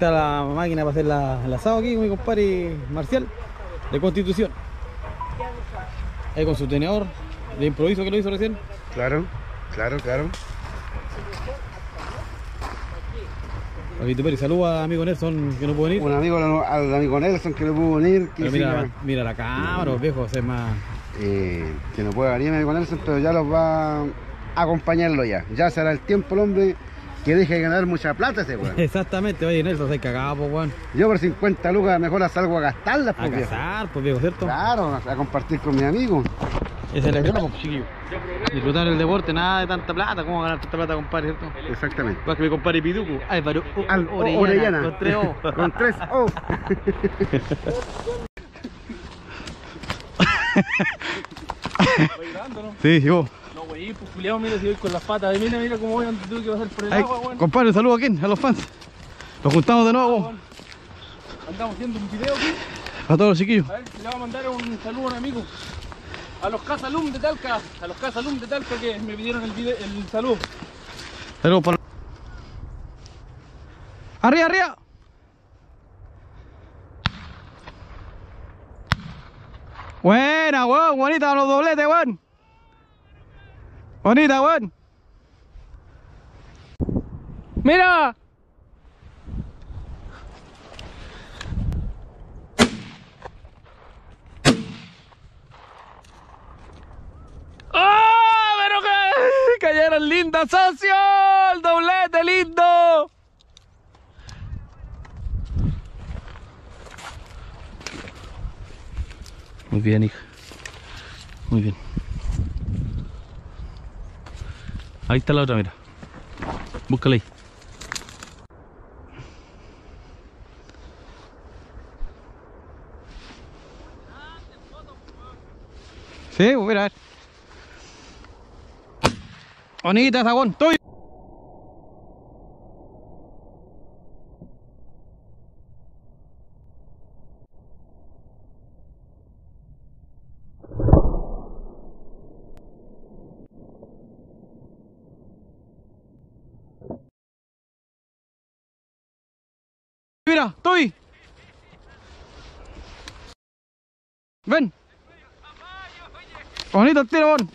está la máquina para hacer el asado aquí con mi compadre Marcial de Constitución. Ahí con su tenedor de improviso que lo hizo recién. Claro, claro, claro. Papito Peri, saluda a amigo Nelson que no pudo venir. Un amigo al amigo Nelson que no pudo venir. Que mira la cámara, viejo, es más. Que no puede venir mi amigo Nelson, pero ya los va a acompañarlo ya. Ya será el tiempo el hombre que deje de ganar mucha plata ese weón. Exactamente, oye Nelson, se cagado, pues weón. Yo por 50 lucas mejor salgo a gastarlas, pues, viejo. A cazar, pues viejo, ¿cierto? Claro, a compartir con mi amigo. Ese es el ejemplo, pues, chiquillo. Disfrutar el deporte, nada de tanta plata. ¿Cómo ganar tanta plata, compadre, cierto? Exactamente. Igual que mi compadre Piduco, Álvaro Orellana. Con 3 O. Con 3 O. Sí, yo. No, güey, pues culiao, mira si voy con las patas. Mira cómo voy donde tuve que pasar por el agua, weón. Compadre, saludo a quién, a los fans. Los juntamos de nuevo. Andamos haciendo un video aquí. A todos los chiquillos. A ver, le voy a mandar un saludo a un amigo. A los Casalum de Talca. A los Casalum de Talca que me pidieron el saludo. Saludos para... ¡Arriba, arriba! Buena, weón, bonita los dobletes, weón. Bonita, weón. ¡Mira! ¡Oh! ¡Pero que cayeron lindas, socio! ¡El doblete lindo! Muy bien, hija. Muy bien. Ahí está la otra, mira. Búscala ahí. Sí, mira, a ver. Bonita, Sagón, estoy. Mira, estoy. Ven. Bonito el tiro, bon.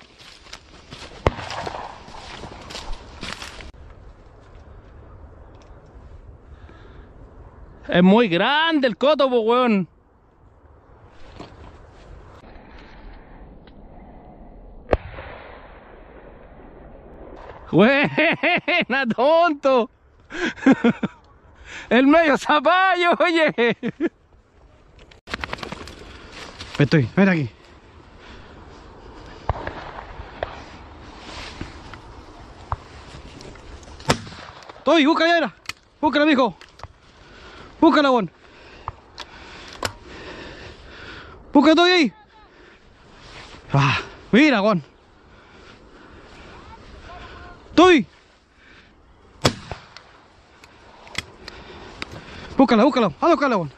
Es muy grande el coto, po, weón. Buena, tonto. El medio zapallo, oye. Estoy, ven aquí. Estoy, búscala, era. Búscala, mijo. Búscala, bon. Búscala, estoy ahí. Ah, mira, bon. Estoy. Búscala, búscala. A buscarla, bon.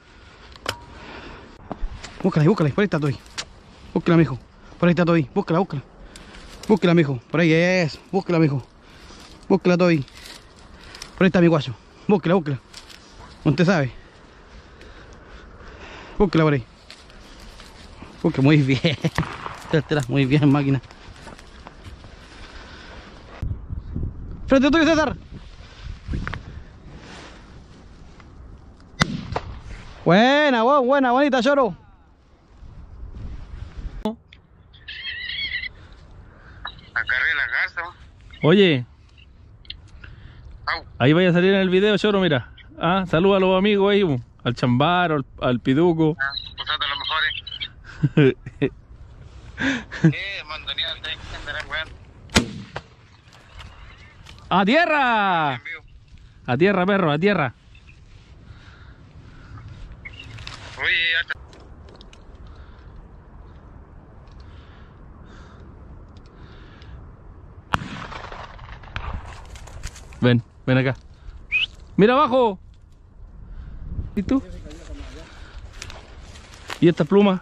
Búscala, búscala. Por ahí está estoy. Búscala, mijo. Por ahí está estoy. Búscala, búscala. Búscala, mijo. Por ahí es. Búscala, mijo. Búscala, estoy. Por ahí está mi guacho. Búsquela, búsquela. Usted sabe. Búsquela por ahí. Búsquela, muy bien. Muy bien, máquina. Frente tuyo, César. Buena, buena, bonita, Lloro. Agarré la garza. Oye. Ahí vaya a salir en el video, Lloro, mira. Ah, saluda a los amigos ahí, al Chambaro, al Piduco. Posate los mejores. Mandonear, weón. ¡A tierra! A tierra, perro, a tierra. Oye, Ven, ven acá. Mira abajo. ¿Y tú? ¿Y esta pluma?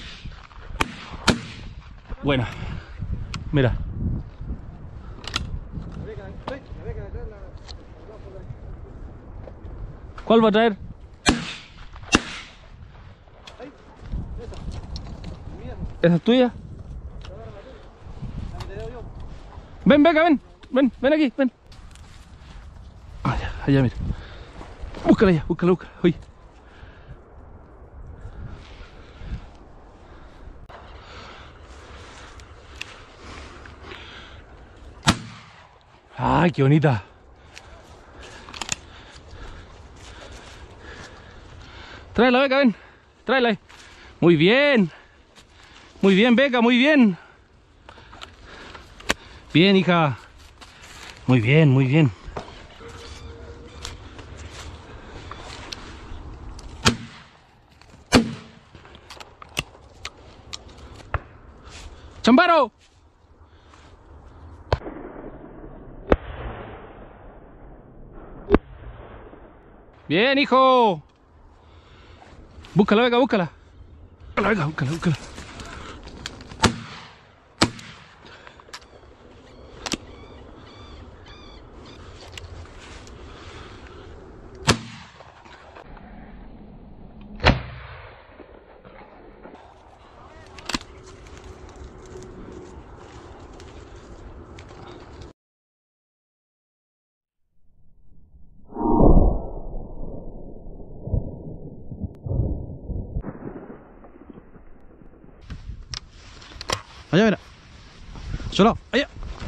Buena. Mira. ¿Cuál va a traer? ¿Esa es tuya? Ven, Beca, ven. Ven aquí, ven. Allá, mira. Búscala allá, búscala. Oye. ¡Ay, qué bonita! Tráela, Beca, ven. Tráela ahí. Muy bien. Muy bien, Beca, muy bien. Bien, hija. Muy bien, muy bien. ¡Chambaro! Bien, hijo. Búscala, Beca, búscala. Búscala. Allá, mira. Solo, allá.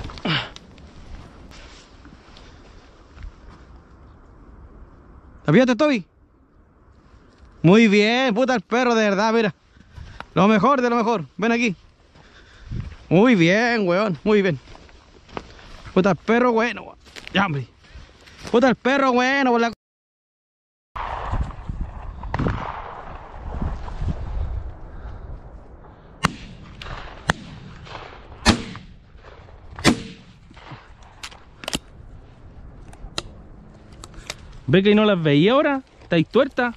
¿La pillaste, Toby? Muy bien, puta el perro, de verdad, mira. Lo mejor de lo mejor. Ven aquí. Muy bien, weón. Muy bien. Puta el perro bueno, weón. Ya, hombre. Puta el perro bueno, por la... ¿Ve que no las veía ahora? ¿Estáis tuerta?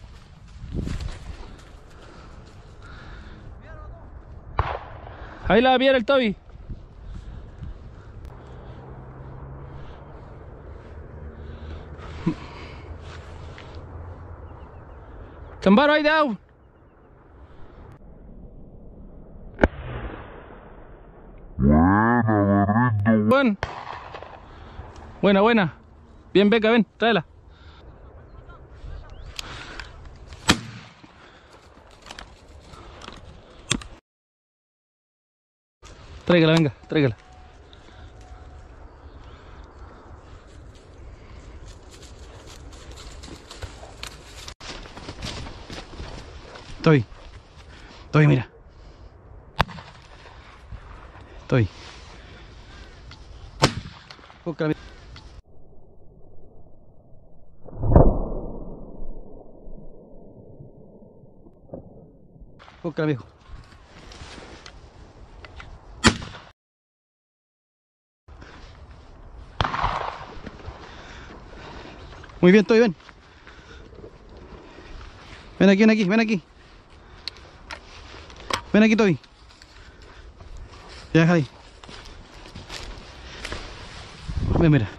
Ahí la va a pillar el Toby. Chambaro, ahí down. Buena. Bien, Beca, ven, tráela. Tráigala, venga, tráigala. Toby, mira. Toby. Búscala, mira. Búscala, viejo. Muy bien, Toby, ven. Ven aquí. Ven aquí, Toby. Ya, deja ahí. Ven, mira.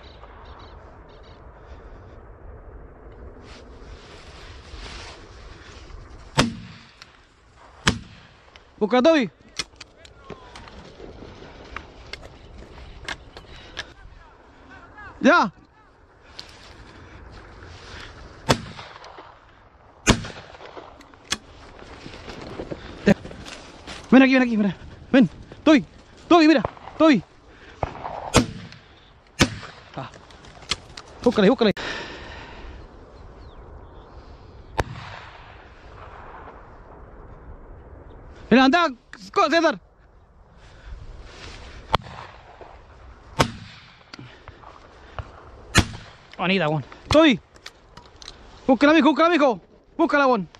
Busca, Toby. Ya. Ven aquí, mira. Ven, Toby, mira, Toby. Ah. Búscala. Mira, anda, César. Bonita, weón. Toby. Búscala, mijo. Búscala, weón.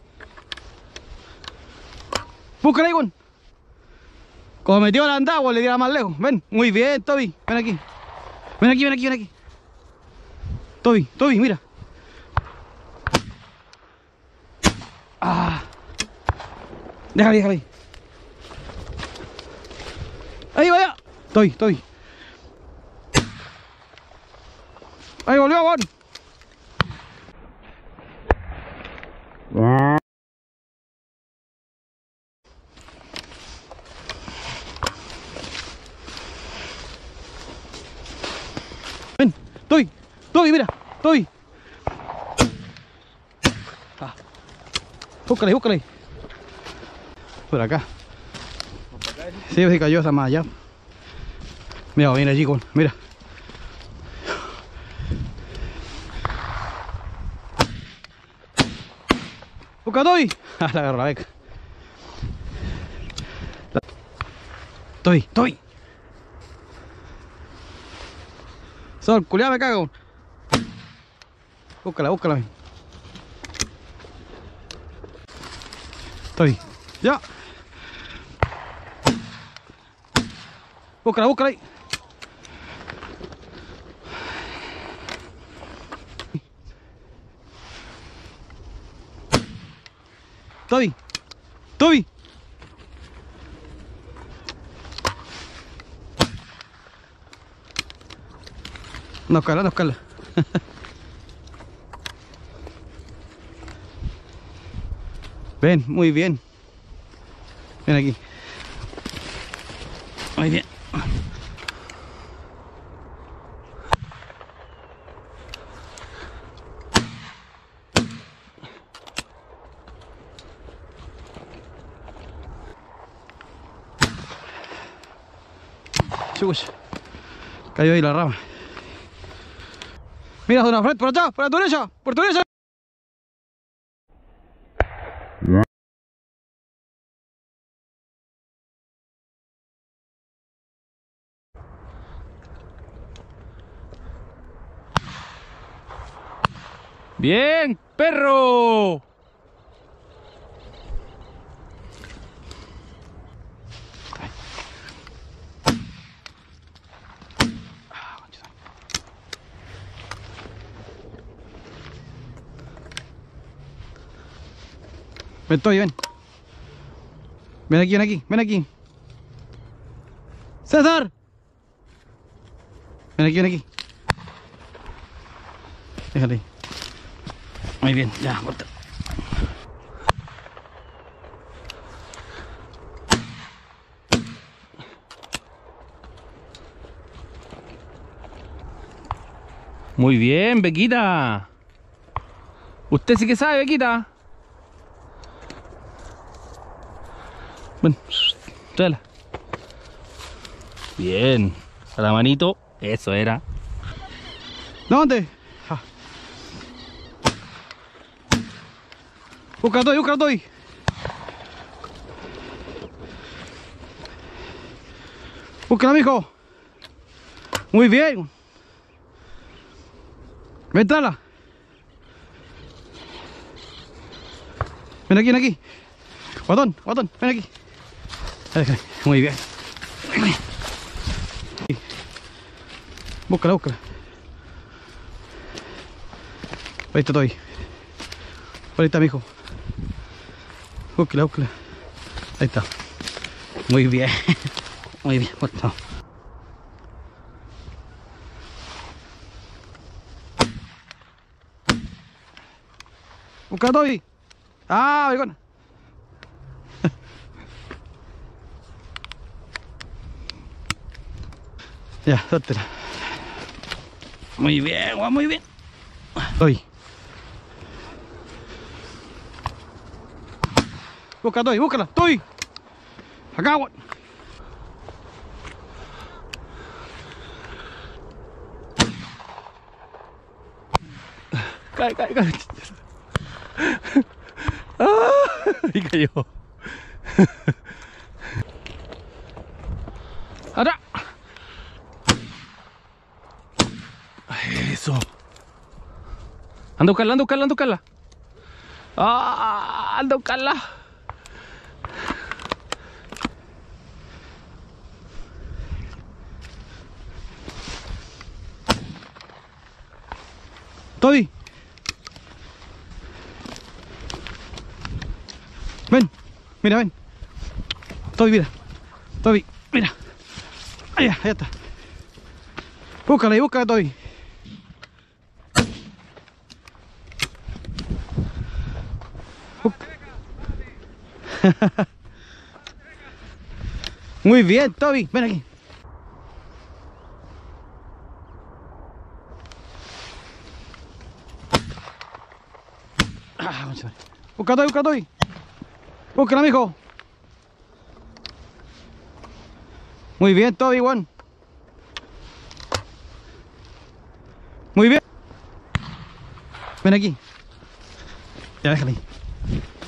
Búscala ahí, weón. Como metió la andada, weón, le tira más lejos. Ven, muy bien, Toby. Ven aquí. Ven aquí. Toby, mira. Ah. Déjala ahí. Ahí vaya. Toby. Ahí volvió, weón. Ven, Toby, mira, Toby. Ah. Búscale, búscale. Por acá. Sí, se cayó esa más allá. Mira, viene allí, mira. Busca Toby. Ah, la agarró la beca. Toby. Sol, culiado me cago. Búscala. Toby. Ya. Búscala ahí. Toby. No escala. Ven, muy bien. Ven aquí. Muy bien. Chucha. Cayó ahí la rama. Mira, Don Alfred, por allá, por tu derecha. Bien, perro. Ven. Ven aquí. César. Ven aquí. Déjale. Muy bien, ya, corta. Muy bien, Bequita. Usted sí que sabe, Bequita. Ven, tráela. Bien. A la manito. Eso era. ¿Dónde? Busca Toby. Búscala, mijo. Muy bien. Ven, tráela. Ven aquí. Guatón, ven aquí. Muy bien. Búscala. Ahí está Toby. Ahí está, mijo. Búscala. Ahí está. Muy bien. Bueno. Busca Toby. Ah, vergona. Ya, suéltela. Muy bien, Juan, muy bien. Toby. Búscala, Toby. Acá, Juan. Cae. Y cayó. ¡Ahora! Eso. Anda a buscarla. ¡Ah! Anda a buscarla. Toby. Ven. Toby, mira. Ahí está. Búscala, Toby. Muy bien, Toby, ven aquí. Busca a Toby, busca a Toby. Búscala, mijo. Muy bien, Toby, Juan. Muy bien. Ven aquí. Ya, déjala ahí.